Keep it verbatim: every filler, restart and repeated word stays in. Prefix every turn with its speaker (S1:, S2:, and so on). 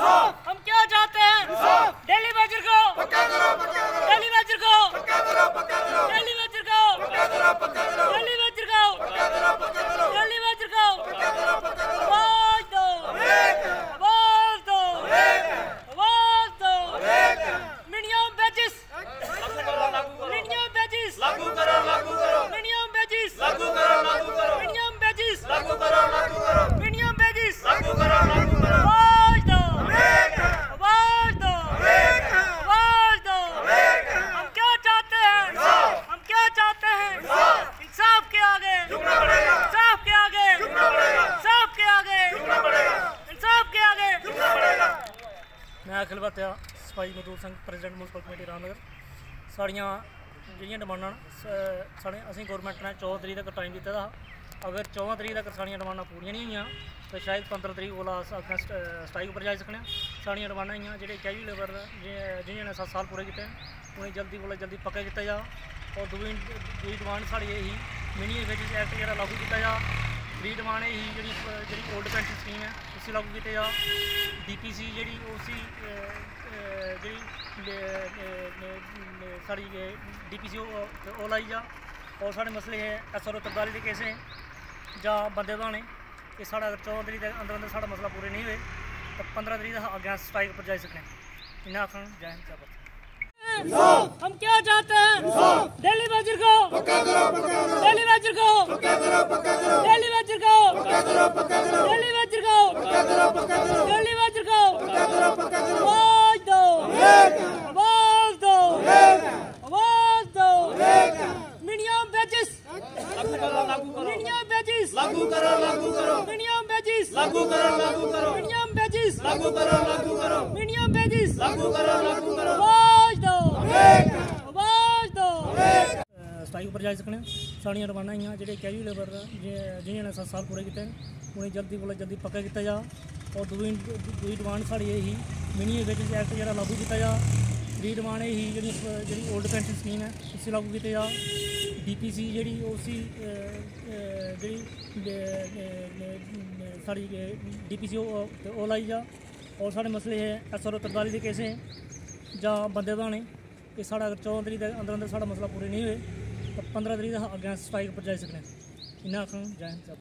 S1: हम क्या चाहते हैं? डेली वेजर को डेली वेजर को डेली वेजर को डेली वेजर को डेली वेजर को आवाज दो आवाज दो आवाज दो। मिनिमम वेजेस मिनिमम वेजेस
S2: लागू करो लागू करो
S1: मिनिमम वेजेस
S2: लागू करो लागू करो
S1: मिनिमम वेजेस
S2: लागू करो लागू करो
S1: मिनिमम वेजेस
S2: लागू करो लागू करो
S1: आवाज दो आवाज दो आवाज दो। हम क्या चाहते हैं? हम क्या चाहते हैं? इंसाफ के आगे
S2: झुकना पड़ेगा
S1: इंसाफ के आगे
S2: झुकना पड़ेगा
S1: इंसाफ के आगे
S2: झुकना पड़ेगा
S1: इंसाफ के आगे।
S2: झुकना पड़ेगा।
S3: मैं अखिल भाटिया सफाई मजदूर संघ प्रेजिडेंट म्यूनसिपल कमेटी रामनगर। साड़ियाँ ਜਿਹੜੀਆਂ ਡਿਮਾਂਡਾਂ साढ़े असीं गौरमेंट ने चौदह तरीक तक टाइम दिता था। अगर चौदह तरीक तक साड़ियाँ डिमांडां पूरियां नहीं हुई तो शायद पंद्रह तरीक कोला अपने स्ट्राइक पर जाई सकने। साड़ियाँ डिमांडां हियां जेह्ड़े कैजुअल लेबर जिन्होंने ने सत्त साल पूरे कीते उन्हें जल्दी कोला जल्दी पक्का कीता जा। और दूई दूई डिमांड साड़ी यही मिनिमम वेजेस एक्ट जेह्ड़ा लागू कीता जा। त्री डिमांड यही जेह्ड़ी जेह्ड़ी ओल्ड पेंशन स्कीम है उसी लागू कीते जा। डी पी सी जेह्ड़ी उसी जेह्ड़ी साड़ी डी पी सी ओह् लाई जा। और साढ़े मसले है एस आर ओ तरदारी के केस हैं जां बंदे बधाने ये साढ़ा अगर चौदह तरीक के अंदर अंदर साढ़ा मसला पूरे नहीं हुए तो पंद्रह तरीक अग्गें स्ट्राइक पर जाई सकने। इन्ना आखन जय हिंद।
S1: हम क्या चाहते हैं? डेली वेजर को डेली वेजर को डेली वेजर को डेली वेजर को डेली वेजर को आवाज दो आवाज दो आवाज दो। मिनिमम वेजेस मिनिमम वेजेस
S2: लागू करो लागू करो
S1: मिनिमम वेजेस
S2: लागू करो लागू करो
S1: मिनिमम वेजेस
S2: लागू करो लागू करो
S1: मिनिमम वेजेस
S2: लागू करो लागू करो
S1: आवाज दो आवाज दो।
S3: स्ट्राइक पर जाई सकने। साड़ियाँ डिमांडां हियां जेह्ड़े कैजुअल लेबर जिन्होंने ने सत्त साल पूरे कीते उन्हें जल्दी कोला जल्दी पक्का कीता जा। और दूई दूई डिमांड साड़ी यही मिनिमम वेजेस एक्ट जेह्ड़ा लागू कीता जा। त्री डिमांड यही जेह्ड़ी जेह्ड़ी ओल्ड पेंशन स्कीम है उसी लागू कीते जा। डी पी सी जेह्ड़ी उसी जेह्ड़ी साड़ी डी पी सी ओह् लाई जा। और साढ़े मसले है एस आर ओ तरदारी के केस हैं जां बंदे बधाने ये साढ़ा अगर चौदह तरीक के अंदर अंदर साढ़ा मसला पूरे नहीं हुए तो पंद्रह तरीक अग्गें स्ट्राइक पर जाई सकने। इन्ना आखन जय हिंद।